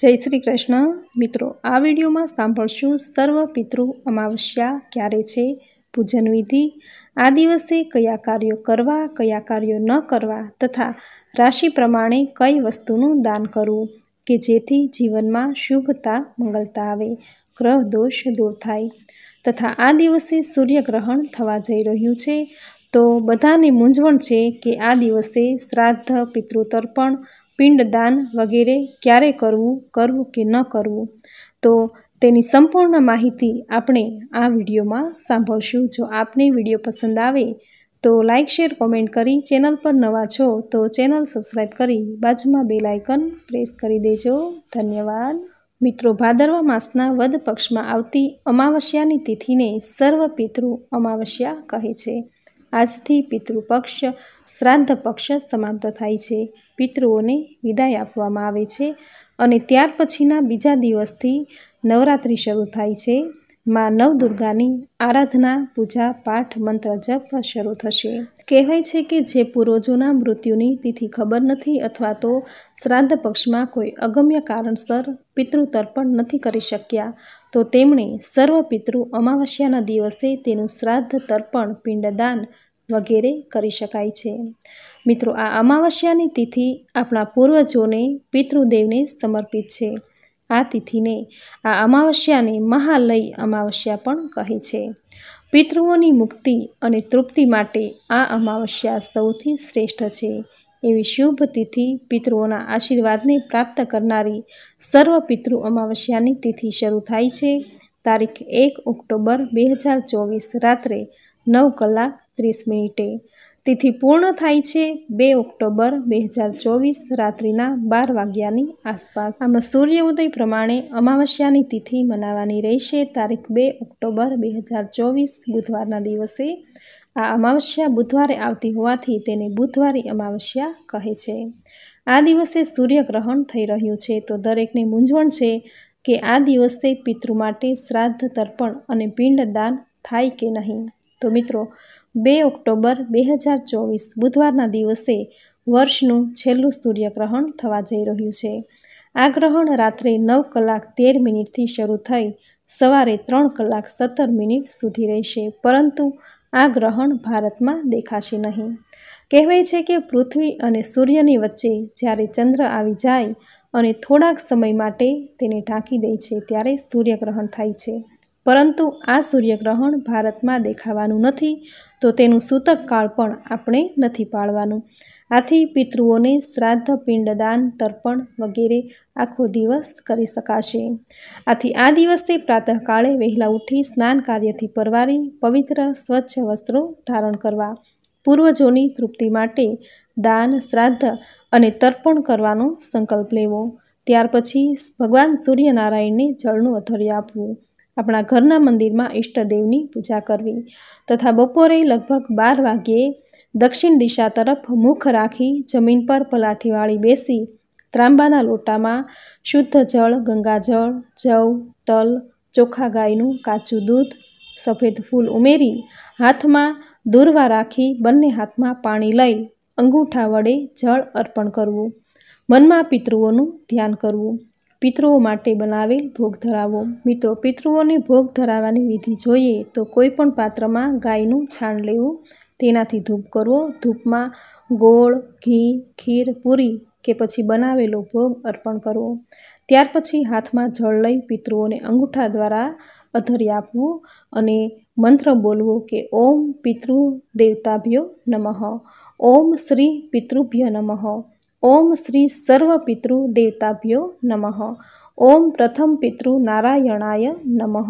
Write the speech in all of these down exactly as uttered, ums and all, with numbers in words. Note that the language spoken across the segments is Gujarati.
જય શ્રી કૃષ્ણ મિત્રો, આ વિડીયોમાં સાંભળશું સર્વ પિતૃ અમાવસ્યા ક્યારે છે, પૂજન વિધિ, આ દિવસે કયા કાર્યો કરવા, કયા કાર્યો ન કરવા તથા રાશિ પ્રમાણે કઈ વસ્તુનું દાન કરવું કે જેથી જીવનમાં શુભતા મંગલતા આવે, ગ્રહ દોષ દૂર થાય તથા આ દિવસે સૂર્યગ્રહણ થવા જઈ રહ્યું છે. તો બધાને મૂંઝવણ છે કે આ દિવસે શ્રાદ્ધ, પિતૃતર્પણ, પિંડદાન વગેરે ક્યારે કરવું, કરવું કે ન કરવું. તો તેની સંપૂર્ણ માહિતી આપણે આ વિડીયોમાં સાંભળશું. જો આપને વિડીયો પસંદ આવે તો લાઇક, શેર, કોમેન્ટ કરી, ચેનલ પર નવા છો તો ચેનલ સબસ્ક્રાઈબ કરી બાજુમાં બેલ આઇકન પ્રેસ કરી દેજો. ધન્યવાદ. મિત્રો, ભાદરવા માસના વદ પક્ષમાં આવતી અમાવસ્યાની તિથિને સર્વ પિતૃ અમાવસ્યા કહે છે. આજથી પિતૃપક્ષ, શ્રાદ્ધ પક્ષ સમાપ્ત થાય છે. પિતૃઓને વિદાય આપવામાં આવે છે અને ત્યાર પછીના બીજા દિવસથી નવરાત્રિ શરૂ થાય છે. માં નવદુર્ગાની આરાધના, પૂજા, પાઠ, મંત્ર જપ શરૂ થશે. કહેવાય છે કે જે પૂર્વજોના મૃત્યુની તિથિ ખબર નથી અથવા તો શ્રાદ્ધ પક્ષમાં કોઈ અગમ્ય કારણસર પિતૃતર્પણ નથી કરી શક્યા તો તેમણે સર્વ પિતૃ અમાવસ્યાના દિવસે તેનું શ્રાદ્ધ, તર્પણ, પિંડદાન વગેરે કરી શકાય છે. મિત્રો, આ અમાવસ્યાની તિથિ આપણા પૂર્વજોને, પિતૃદેવને સમર્પિત છે. આ તિથિને, આ અમાવસ્યાને મહાલય અમાવસ્યા પણ કહે છે. પિતૃઓની મુક્તિ અને તૃપ્તિ માટે આ અમાવસ્યા સૌથી શ્રેષ્ઠ છે. એવી શુભ તિથિ, પિતૃઓના આશીર્વાદને પ્રાપ્ત કરનારી સર્વ પિતૃ અમાવસ્યાની તિથિ શરૂ થાય છે તારીખ એક ઓક્ટોબર બે હજાર ચોવીસ રાત્રે નવ કલાક ત્રીસ મિનિટે. તિથિ પૂર્ણ થાય છે બે ઓક્ટોબર બે હજાર ચોવીસ રાત્રિના બાર વાગ્યાની આસપાસ. આમાં સૂર્ય ઉદય પ્રમાણે અમાવસ્યાની તિથિ મનાવવાની રહેશે તારીખ બે ઓક્ટોબર બે હજાર ચોવીસ બુધવારના દિવસે. આ અમાવસ્યા બુધવારે આવતી હોવાથી તેને બુધવારી અમાવસ્યા કહે છે. આ દિવસે સૂર્યગ્રહણ થઈ રહ્યું છે તો દરેકને મૂંઝવણ છે કે આ દિવસે પિતૃ માટે શ્રાદ્ધ, તર્પણ અને પિંડદાન થાય કે નહીં. તો મિત્રો, બે ઓક્ટોબર બે હજાર ચોવીસ બુધવારના દિવસે વર્ષનું છેલ્લું સૂર્યગ્રહણ થવા જઈ રહ્યું છે. આ ગ્રહણ રાત્રે નવ કલાક તેર મિનિટથી શરૂ થઈ સવારે ત્રણ કલાક સત્તર મિનિટ સુધી રહેશે, પરંતુ આ ગ્રહણ ભારતમાં દેખાશે નહીં. કહેવાય છે કે પૃથ્વી અને સૂર્યની વચ્ચે જ્યારે ચંદ્ર આવી જાય અને થોડાક સમય માટે તેને ઢાંકી દે છે ત્યારે સૂર્યગ્રહણ થાય છે, પરંતુ આ સૂર્યગ્રહણ ભારતમાં દેખાવાનું નથી તો તેનું સૂતક કાળ પણ આપણે નથી પાળવાનું. આથી પિતૃઓને શ્રાદ્ધ, પિંડદાન, તર્પણ વગેરે આખો દિવસ કરી શકાશે. આથી આ દિવસે પ્રાતઃકાળે વહેલા ઉઠી સ્નાન કાર્યથી પરવારી પવિત્ર સ્વચ્છ વસ્ત્રો ધારણ કરવા, પૂર્વજોની તૃપ્તિ માટે દાન, શ્રાદ્ધ અને તર્પણ કરવાનો સંકલ્પ લેવો. ત્યાર પછી ભગવાન સૂર્યનારાયણને જળનું અધર્ય આપવું, આપણા ઘરના મંદિરમાં ઈષ્ટદેવની પૂજા કરવી તથા બપોરે લગભગ બાર વાગ્યે દક્ષિણ દિશા તરફ મુખ રાખી જમીન પર પલાઠીવાળી બેસી ત્રાંબાના લોટામાં શુદ્ધ જળ, ગંગાજળ, જવ, તલ, ચોખ્ખા ગાયનું કાચું દૂધ, સફેદ ફૂલ ઉમેરી હાથમાં દૂર્વા રાખી બંને હાથમાં પાણી લઈ અંગૂઠા વડે જળ અર્પણ કરવું. મનમાં પિતૃઓનું ધ્યાન કરવું. પિતૃઓ માટે બનાવેલ ભોગ ધરાવો. મિત્રો, પિતૃઓને ભોગ ધરાવવાની વિધિ જોઈએ તો કોઈ પણ પાત્રમાં ગાયનું છાણ લેવું, તેનાથી ધૂપ કરવો. ધૂપમાં ગોળ, ઘી, ખીર, પૂરી કે પછી બનાવેલો ભોગ અર્પણ કરવો. ત્યાર પછી હાથમાં જળ લઈ પિતૃઓને અંગૂઠા દ્વારા અધર્ય આપવું અને મંત્ર બોલવો કે ઓમ પિતૃ દેવતાભ્યો નમઃ, ઓમ શ્રી પિતૃભ્ય નમઃ, ઓમ શ્રી સર્વ પિતૃ દેવતાભ્યો નમઃ, ઓમ પ્રથમ પિતૃ નારાયણાય નમઃ,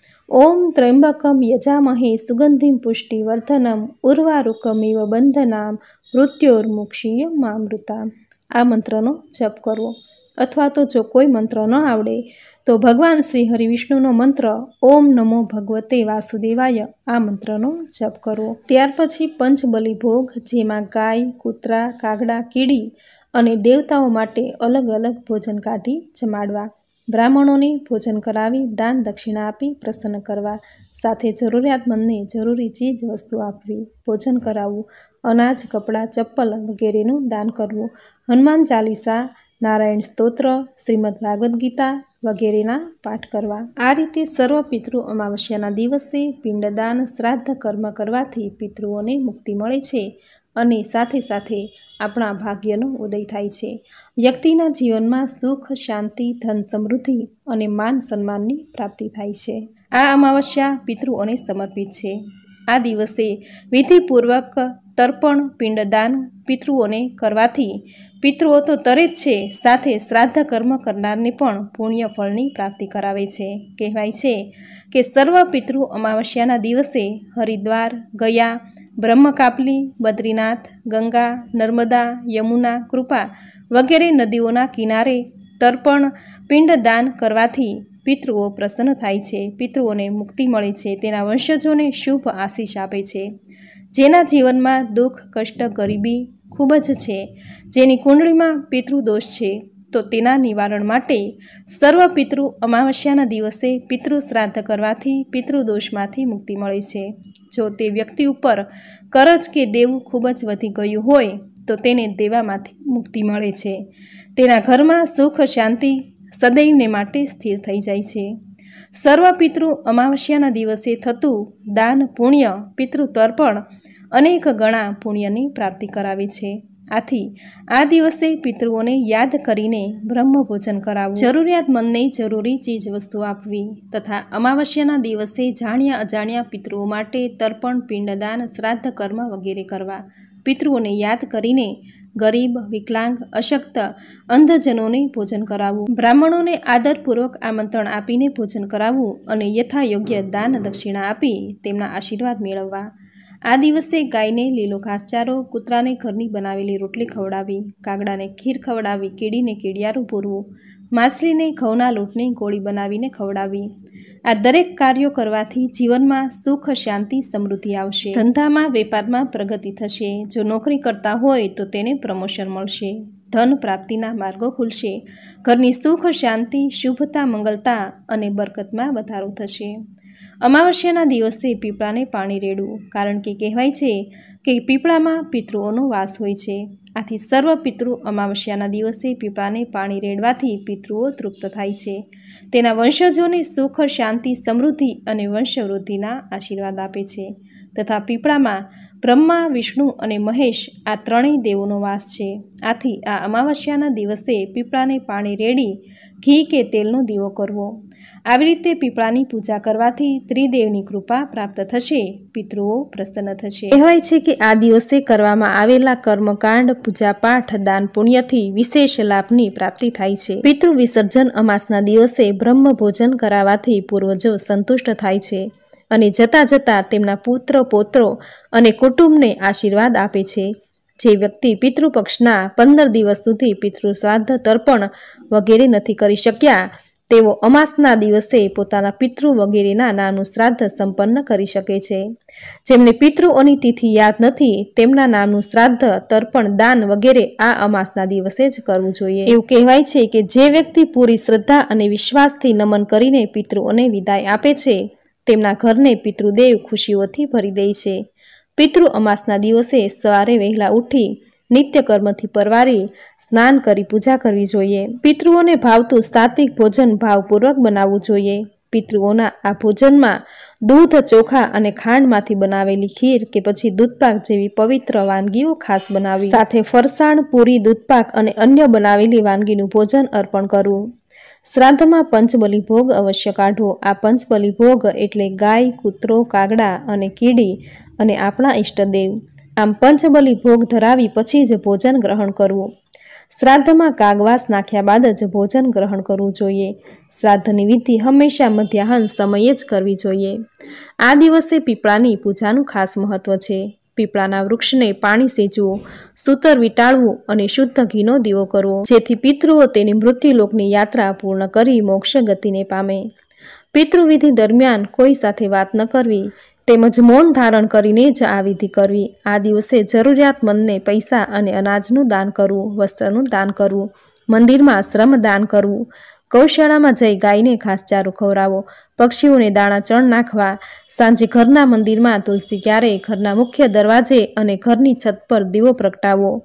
ઓમ ત્ર્યંબકમ યજામહે સુગંધિમ પુષ્ટિવર્ધનમ ઉર્વારુકમિવ બંધનામ મૃત્યોર્મુક્ષીય મામૃતા. આ મંત્રનો જપ કરવો. અથવા તો જો કોઈ મંત્ર ન આવડે તો ભગવાન શ્રી હરિવિષ્ણુનો મંત્ર ઓમ નમો ભગવતે વાસુદેવાય, આ મંત્રનો જપ કરવો. ત્યાર પછી પંચબલી ભોગ, જેમાં ગાય, કૂતરા, કાગડા, કીડી અને દેવતાઓ માટે અલગ અલગ ભોજન કાઢી જમાડવા. બ્રાહ્મણોને ભોજન કરાવી દાન દક્ષિણા આપી પ્રસન્ન કરવા. સાથે જરૂરિયાતમંદને જરૂરી ચીજ વસ્તુ આપવી, ભોજન કરાવવું, અનાજ, કપડાં, ચપ્પલ વગેરેનું દાન કરવું. હનુમાન ચાલીસા નારાયણ સ્તોત્ર, શ્રીમદ ભાગવદ્ ગીતા વગેરેના પાઠ કરવા. આ રીતે સર્વ પિતૃ અમાવસ્યાના દિવસે પિંડદાન શ્રાદ્ધ કર્મ કરવાથી પિતૃઓને મુક્તિ મળે છે અને સાથે સાથે આપણા ભાગ્યનો ઉદય થાય છે. વ્યક્તિના જીવનમાં સુખ, શાંતિ, ધન, સમૃદ્ધિ અને માન સન્માનની પ્રાપ્તિ થાય છે. આ અમાવસ્યા પિતૃઓને સમર્પિત છે. આ દિવસે વિધિપૂર્વક તર્પણ પિંડદાન પિતૃઓને કરવાથી પિતૃઓ તો તરે જ છે, સાથે શ્રાદ્ધ કર્મ કરનારને પણ પુણ્ય ફળની પ્રાપ્તિ કરાવે છે. કહેવાય છે કે સર્વ પિતૃ અમાવસ્યાના દિવસે હરિદ્વાર, ગયા, બ્રહ્મકાપલી, બદ્રીનાથ, ગંગા, નર્મદા, યમુના, કૃપા વગેરે નદીઓના કિનારે તર્પણ પિંડદાન કરવાથી પિતૃઓ પ્રસન્ન થાય છે, પિતૃઓને મુક્તિ મળે છે, તેના વંશજોને શુભ આશીષ આપે છે. જેના જીવનમાં દુઃખ, કષ્ટ, ગરીબી ખૂબ જ છે, જેની કુંડળીમાં પિતૃદોષ છે, તો તેના નિવારણ માટે સર્વ પિતૃ અમાવસ્યાના દિવસે પિતૃ શ્રાદ્ધ કરવાથી પિતૃદોષમાંથી મુક્તિ મળે છે. જો તે વ્યક્તિ ઉપર કરજ કે દેવું ખૂબ જ વધી ગયું હોય તો તેને દેવામાંથી મુક્તિ મળે છે. તેના ઘરમાં સુખ, શાંતિ સદૈવને માટે સ્થિર થઈ જાય છે. સર્વ પિતૃ અમાવસ્યાના દિવસે થતું દાન, પુણ્ય, પિતૃ તર્પણ અનેક ગણા પુણ્યની પ્રાપ્તિ કરાવે છે. આથી આ દિવસે પિતૃઓને યાદ કરીને બ્રહ્મ ભોજન કરાવવું, જરૂરિયાતમંદને જરૂરી ચીજ વસ્તુ આપવી તથા અમાવસ્યાના દિવસે જાણ્યા અજાણ્યા પિતૃઓ માટે તર્પણ, પિંડદાન, શ્રાદ્ધ કર્મ વગેરે કરવા. પિતૃઓને યાદ કરીને ગરીબ, વિકલાંગ, અશક્ત, અંધજનોને ભોજન કરાવવું, બ્રાહ્મણોને આદરપૂર્વક આમંત્રણ આપીને ભોજન કરાવવું અને યથાયોગ્ય દાન દક્ષિણા આપી તેમના આશીર્વાદ મેળવવા. આ દિવસે ગાયને લીલો ઘાસચારો, કૂતરાને ઘરની બનાવેલી રોટલી ખવડાવી, કાગડાને ખીર ખવડાવી, કીડીને કીડિયારું પૂરવું, માછલીને ઘઉંના લોટની ગોળી બનાવીને ખવડાવી. આ દરેક કાર્યો કરવાથી જીવનમાં સુખ, શાંતિ, સમૃદ્ધિ આવશે. ધંધામાં, વેપારમાં પ્રગતિ થશે. જો નોકરી કરતા હોય તો તેને પ્રમોશન મળશે. ધન પ્રાપ્તિના માર્ગો ખુલશે. ઘરની સુખ, શાંતિ, શુભતા, મંગલતા અને બરકતમાં વધારો થશે. અમાવસ્યાના દિવસે પીપળાને પાણી રેડવું, કારણ કે કહેવાય છે કે પીપળામાં પિતૃઓનો વાસ હોય છે. આથી સર્વ પિતૃ અમાવસ્યાના દિવસે પીપળાને પાણી રેડવાથી પિતૃઓ તૃપ્ત થાય છે. તેના વંશજોને સુખ, શાંતિ, સમૃદ્ધિ અને વંશવૃદ્ધિના આશીર્વાદ આપે છે. તથા પીપળામાં બ્રહ્મા, વિષ્ણુ અને મહેશ આ ત્રણેય દેવોનો વાસ છે. આથી આ અમાવસ્યાના દિવસે પીપળાને પાણી રેડી ઘી કે તેલનો દીવો કરવો. આવી રીતે પીપળાની પૂજા કરવાથી ત્રિદેવની કૃપા પ્રાપ્ત થશે, પિતૃઓ પ્રસન્ન થશે. કહેવાય છે કે આ દિવસે કરવામાં આવેલા કર્મકાંડ, પૂજાપાઠ, દાન, પુણ્યથી વિશેષ લાભની પ્રાપ્તિ થાય છે. પિતૃ વિસર્જન અમાસના દિવસે બ્રહ્મ ભોજન કરાવવાથી પૂર્વજો સંતુષ્ટ થાય છે અને જતા જતા તેમના પુત્ર, પૌત્રો અને કુટુંબને આશીર્વાદ આપે છે. જે વ્યક્તિ પિતૃપક્ષના પંદર દિવસ સુધી પિતૃ શ્રાદ્ધ, તર્પણ વગેરે નથી કરી શક્યા તેઓ અમાસના દિવસે પોતાના પિતૃ વગેરેના નામનું શ્રાદ્ધ સંપન્ન કરી શકે છે. જેમને પિતૃઓની તિથિ યાદ નથી તેમના નામનું શ્રાદ્ધ, તર્પણ, દાન વગેરે આ અમાસના દિવસે જ કરવું જોઈએ. એવું કહેવાય છે કે જે વ્યક્તિ પૂરી શ્રદ્ધા અને વિશ્વાસથી નમન કરીને પિતૃઓને વિદાય આપે છે તેમના ઘરને પિતૃદેવ ખુશીઓથી ભરી દે છે. પિતૃ અમાસના દિવસે સવારે વહેલા ઉઠી નિત્ય કર્મથી પરવારી સ્નાન કરી પૂજા કરવી જોઈએ. પિતૃઓને ભાવતું સાત્વિક ભોજન ભાવપૂર્વક બનાવવું જોઈએ. પિતૃઓના આ ભોજનમાં દૂધ, ચોખા અને ખાંડમાંથી બનાવેલી ખીર કે પછી દૂધપાક જેવી પવિત્ર વાનગીઓ ખાસ બનાવી, સાથે ફરસાણ, પૂરી, દૂધપાક અને અન્ય બનાવેલી વાનગીનું ભોજન અર્પણ કરવું. શ્રાદ્ધમાં પંચબલી ભોગ અવશ્ય કાઢવો. આ પંચબલી ભોગ એટલે ગાય, કૂતરો, કાગડા અને કીડી અને આપણા ઈષ્ટદેવ. આમ પંચબલી ભોગ ધરાવી પછી જ ભોજન ગ્રહણ કરવું. શ્રાદ્ધમાં કાગવાસ નાખ્યા બાદ જ ભોજન ગ્રહણ કરવું જોઈએ. શ્રાદ્ધની વિધિ હંમેશા મધ્યાહન સમયે જ કરવી જોઈએ. આ દિવસે પીપળાની પૂજાનું ખાસ મહત્વ છે. પીપળાના વૃક્ષને પાણી સેચવું, સૂતર વીંટાળવું અને શુદ્ધ ઘીનો દીવો કરવો, જેથી પિતૃઓ તેની મૃત્યુલોકની યાત્રા પૂર્ણ કરી મોક્ષ ગતિને પામે. પિતૃવિધિ દરમિયાન કોઈ સાથે વાત ન કરવી તેમજ મૌન ધારણ કરીને જ આ વિધિ કરવી. આ દિવસે જરૂરિયાતમંદને પૈસા અને અનાજનું દાન કરવું, વસ્ત્રનું દાન કરવું, મંદિરમાં શ્રમ દાન કરવું, ગૌશાળામાં જઈ ગાયને ઘાસચારો ખવડાવો, પક્ષીઓને દાણા ચણ નાખવા, સાંજે ઘરના મંદિરમાં તુલસી ક્યારે, ઘરના મુખ્ય દરવાજે અને ઘરની છત પર દીવો પ્રગટાવો.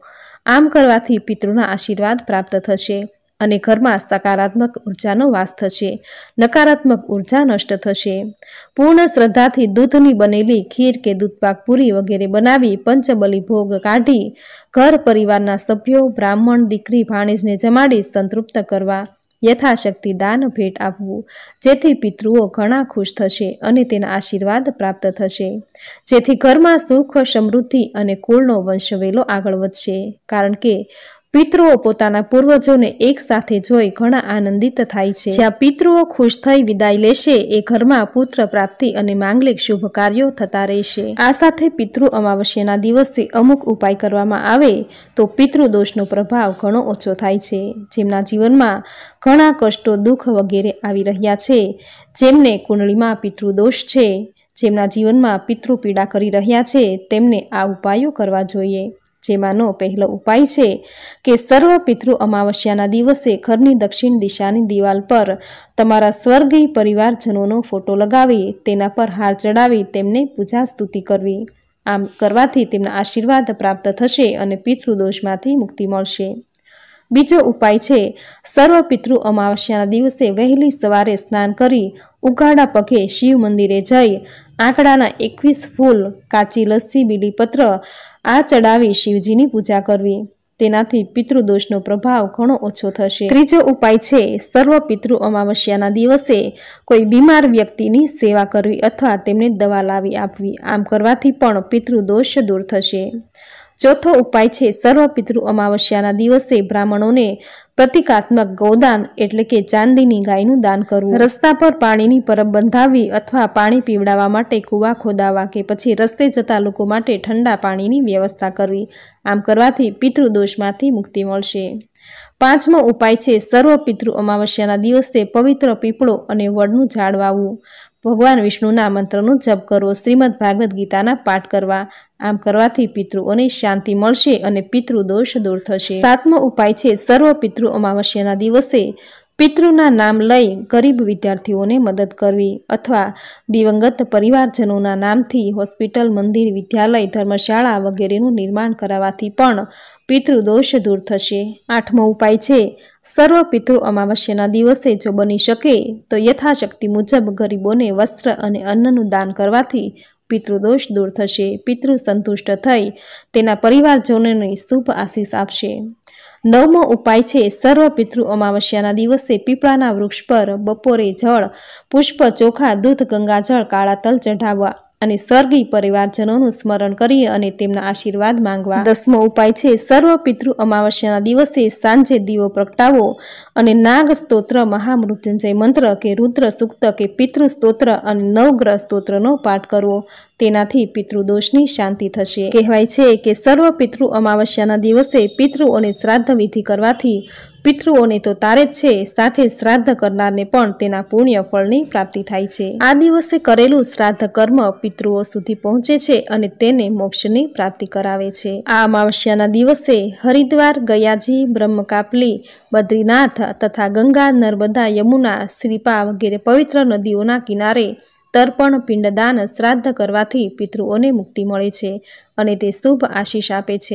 આમ કરવાથી પિતૃના આશીર્વાદ પ્રાપ્ત થશે અને ઘરમાં સકારાત્મક ઉર્જાનો વાસ થશે, નકારાત્મક ઉર્જા નષ્ટ થશે। પૂર્ણ શ્રદ્ધાથી દૂધની બનેલી ખીર કે દૂધપાક પૂરી વગેરે બનાવી પંચબલી ભોગ કાઢી ઘર પરિવારના સભ્યો, બ્રાહ્મણ, દીકરી, ભાણેજને જમાડી સંતૃપ્ત કરવા। યથાશક્તિ દાન ભેટ આપવું, જેથી પિતૃઓ ઘણા ખુશ થશે અને તેના આશીર્વાદ પ્રાપ્ત થશે, જેથી ઘરમાં સુખ, સમૃદ્ધિ અને કુળનો વંશવેલો આગળ વધશે। કારણ કે પિતૃઓ પોતાના પૂર્વજોને એક સાથે જોઈ ઘણા આનંદિત થાય છે। જ્યાં પિતૃઓ ખુશ થઈ વિદાય લેશે એ ઘરમાં પુત્ર પ્રાપ્તિ અને માંગલિક શુભ કાર્યો થતા રહેશે। આ સાથે પિતૃ અમાવસ્યાના દિવસે અમુક ઉપાય કરવામાં આવે તો પિતૃદોષનો પ્રભાવ ઘણો ઓછો થાય છે। જેમના જીવનમાં ઘણા કષ્ટો, દુઃખ વગેરે આવી રહ્યા છે, જેમને કુંડળીમાં પિતૃદોષ છે, જેમના જીવનમાં પિતૃ પીડા કરી રહ્યા છે, તેમને આ ઉપાયો કરવા જોઈએ। જેમાંનો પહેલો ઉપાય છે કે સર્વ પિતૃ અમાવસ્યાના દિવસે ઘરની દક્ષિણ દિશાની દિવાલ પર તમારા સ્વર્ગીય પરિવારજનોનો ફોટો લગાવી તેના પર હાર ચડાવી તેમને પૂજા સ્તુતિ કરવી। આમ કરવાથી તેમના આશીર્વાદ પ્રાપ્ત થશે અને પિતૃદોષમાંથી મુક્તિ મળશે। બીજો ઉપાય છે સર્વ પિતૃ અમાવસ્યાના દિવસે વહેલી સવારે સ્નાન કરી ઉઘાડા પગે શિવ મંદિરે જઈ આંકડાના એકવીસ ફૂલ, કાચી લસ્સી, બીલીપત્ર આ ચડાવી શિવજીની પૂજા કરવી। તેનાથી પિતૃદોષનો પ્રભાવ ઘણો ઓછો થશે। ત્રીજો ઉપાય છે સર્વ પિતૃ અમાવસ્યાના દિવસે કોઈ બીમાર વ્યક્તિની સેવા કરવી અથવા તેમને દવા લાવી આપવી। આમ કરવાથી પણ પિતૃદોષ દૂર થશે। ચોથો ઉપાય છે સર્વ પિતૃ અમાવસ્યાના દિવસે બ્રાહ્મણોને પ્રતિકાત્મક ગૌદાન એટલે કે ચાંદીની ગાયનું દાન કરવું। રસ્તા પર પાણીની પરબ બંધાવવી અથવા પાણી પીવડાવવા માટે કૂવા ખોદાવવા કે પછી રસ્તે જતા લોકો માટે ઠંડા પાણીની વ્યવસ્થા કરવી। આમ કરવાથી પિતૃદોષમાંથી મુક્તિ મળશે। પાંચમો ઉપાય છે સર્વ પિતૃ અમાવસ્યાના દિવસે પવિત્ર પીપળો અને વડનું ઝાડ વાવવું, ભગવાન વિષ્ણુના મંત્રનો જપ કરવો, શ્રીમદ ભાગવત ગીતાના પાઠ કરવા। આમ કરવાથી પિતૃઓને શાંતિ મળશે અને પિતૃદોષ દૂર થશે। સાતમો ઉપાય છે સર્વ પિતૃ અમાવસ્યાના દિવસે પિતૃના નામ લઈ ગરીબ વિદ્યાર્થીઓને મદદ કરવી અથવા દિવંગત પરિવારજનોના નામથી હોસ્પિટલ, મંદિર, વિદ્યાલય, ધર્મશાળા વગેરેનું નિર્માણ કરાવવાથી પણ પિતૃદોષ દૂર થશે। આઠમો ઉપાય છે સર્વ પિતૃ અમાવસ્યાના દિવસે જો બની શકે તો યથાશક્તિ મુજબ ગરીબોને વસ્ત્ર અને અન્નનું દાન કરવાથી પિતૃદોષ દૂર થશે। પિતૃ સંતુષ્ટ થઈ તેના પરિવારજનોને શુભ આશીષ આપશે। નવમો ઉપાય છે સર્વ પિતૃ અમાવસ્યાના દિવસે પીપળાના વૃક્ષ પર બપોરે જળ, પુષ્પ, ચોખા, દૂધ, ગંગાજળ, કાળા તલ ચઢાવવા અને સ્વર્ગીય પરિવારજનોનું સ્મરણ કરી અને તેમના આશીર્વાદ માંગવા। દસમો ઉપાય છે સર્વ પિતૃ અમાવસ્યાના દિવસે સાંજે દીવો પ્રગટાવો અને નાગ સ્તોત્ર, મહામૃત્યુંજય મંત્ર કે રુદ્ર સૂક્ત કે પિતૃ સ્તોત્ર અને નવગ્રહ સ્તોત્રનો પાઠ કરવો। તેનાથી પિતૃદોષની શાંતિ થશે। કહેવાય છે કે સર્વ પિતૃ અમાવસ્યાના દિવસે પિતૃઓને શ્રાદ્ધ વિધિ કરવાથી પિતૃઓને તો તારે જ છે, સાથે શ્રાદ્ધ કરનારને પણ તેના પુણ્ય ફળની પ્રાપ્તિ થાય છે। આ દિવસે કરેલું શ્રાદ્ધ કર્મ પિતૃઓ સુધી પહોંચે છે અને તેને મોક્ષની પ્રાપ્તિ કરાવે છે। આ અમાવસ્યાના દિવસે હરિદ્વાર, ગયાજી, બ્રહ્મકાપલી, બદ્રીનાથ તથા ગંગા, નર્મદા, યમુના, શ્રીપા વગેરે પવિત્ર નદીઓના કિનારે તર્પણ, પિંડદાન, શ્રાદ્ધ કરવાથી પિતૃઓને મુક્તિ મળે છે અને તે શુભ આશીષ આપે છે।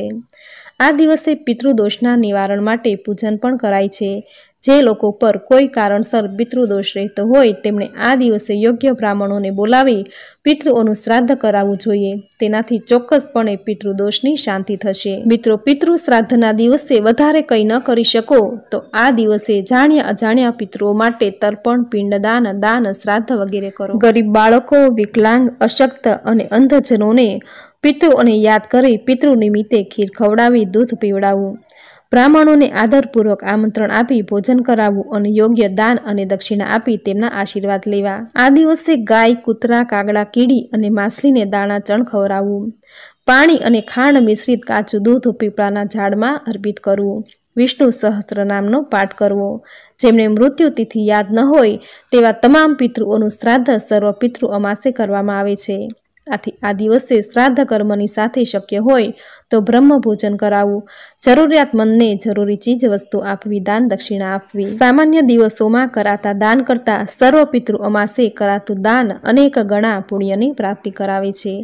આ દિવસે પિતૃદોષના નિવારણ માટે પૂજન પણ કરાય છે। જે લોકો પર કોઈ કારણસર પિતૃદોષ રહેતો હોય તેમણે આ દિવસે યોગ્ય બ્રાહ્મણોને બોલાવી પિતૃઓનું શ્રાદ્ધ કરાવવું જોઈએ। તેનાથી ચોક્કસપણે પિતૃદોષની શાંતિ થશે। મિત્રો, પિતૃ શ્રાદ્ધના દિવસે વધારે કંઈ ન કરી શકો તો આ દિવસે જાણ્યા અજાણ્યા પિતૃઓ માટે તર્પણ, પિંડદાન, દાન, શ્રાદ્ધ વગેરે કરો। ગરીબ બાળકો, વિકલાંગ, અશક્ત અને અંધજનોને પિતૃઓને યાદ કરી પિતૃ નિમિત્તે ખીર ખવડાવી, દૂધ પીવડાવવું, બ્રાહ્મણોને આદરપૂર્વક આમંત્રણ આપી ભોજન કરાવવું અને યોગ્ય દાન અને દક્ષિણા આપી તેમના આશીર્વાદ લેવા। આ દિવસે ગાય, કૂતરા, કાગડા, કીડી અને માછલીને દાણા ચણ ખવડાવવું, પાણી અને ખાંડ મિશ્રિત કાચું દૂધ પીપળાના ઝાડમાં અર્પિત કરવું, વિષ્ણુ સહસ્ત્રનામનો પાઠ કરવો। જેમને મૃત્યુ તિથિ યાદ ન હોય તેવા તમામ પિતૃઓનું શ્રાદ્ધ સર્વ પિતૃ અમાસે કરવામાં આવે છે। આથી આ દિવસે શ્રાદ્ધ કર્મની સાથે શક્ય હોય તો બ્રહ્મ ભોજન કરાવવું, જરૂરિયાતમંદને જરૂરી ચીજ વસ્તુ આપવી, દાન દક્ષિણા આપવી। સામાન્ય દિવસોમાં કરાતા દાન કરતાં સર્વ પિતૃ અમાસે કરાતું દાન અનેક ગણા પુણ્યની પ્રાપ્તિ કરાવે છે।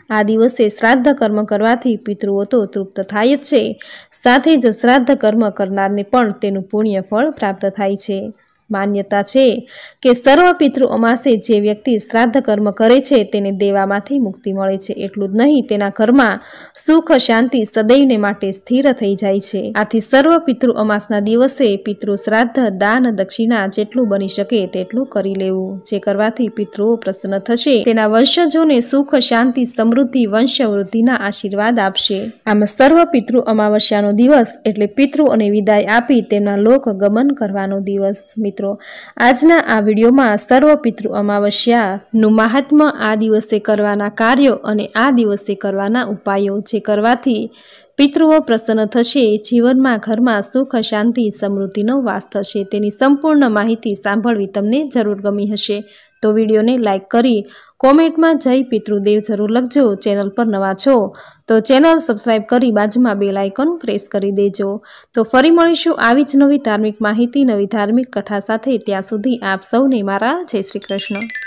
આ દિવસે શ્રાદ્ધ કર્મ કરવાથી પિતૃઓ તો તૃપ્ત થાય જ છે, સાથે જ શ્રાદ્ધ કર્મ કરનારને પણ તેનું પુણ્ય ફળ પ્રાપ્ત થાય છે। માન્યતા છે કે સર્વ પિતૃ અમાસે જે વ્યક્તિ શ્રાદ્ધ કર્મ કરે છે તેને દેવામાંથી મુક્તિ મળે છે। એટલું જ નહીં, તેના ઘરમાં સુખ શાંતિ સદૈવને માટે સ્થિર થઈ જાય છે। આથી સર્વ પિતૃ અમાસના દિવસે પિતૃ શ્રાદ્ધ દાન દક્ષિણા જેટલું બની શકે તેટલું કરી લેવું, જે કરવાથી પિતૃઓ પ્રસન્ન થશે, તેના વંશજોને સુખ શાંતિ સમૃદ્ધિ વંશ વૃદ્ધિના આશીર્વાદ આપશે। આમ સર્વ પિતૃ અમાવસ્યાનો દિવસ એટલે પિતૃઓને વિદાય આપી તેમના લોક ગમન કરવાનો દિવસ। મિત્રો, આજના આ વિડીયોમાં સર્વ પિતૃ અમાવસ્યાનું મહાત્મ્ય, આ દિવસે કરવાના કાર્યો અને આ દિવસે કરવાના ઉપાયો, જે કરવાથી પિતૃઓ પ્રસન્ન થશે, જીવનમાં ઘરમાં સુખ શાંતિ સમૃદ્ધિનો વાસ થશે, તેની સંપૂર્ણ માહિતી સાંભળવી તમને જરૂર ગમી હશે। તો વિડીયોને લાઈક કરી કોમેન્ટમાં જય પિતૃદેવ જરૂર લખજો। ચેનલ પર નવા છો તો ચેનલ સબસ્ક્રાઈબ કરી બાજુમાં બેલ આઇકોન પ્રેસ કરી દેજો। તો ફરી મળીશું આવી જ નવી ધાર્મિક માહિતી, નવી ધાર્મિક કથા સાથે। ત્યાં સુધી આપ સૌને મારા જય શ્રી કૃષ્ણ।